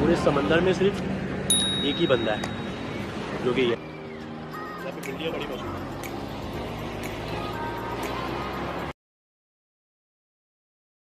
पूरे समंदर में सिर्फ एक ही बंदा है जो कि ये। यहाँ पे भिंडियाँ बड़ी मशहूर है।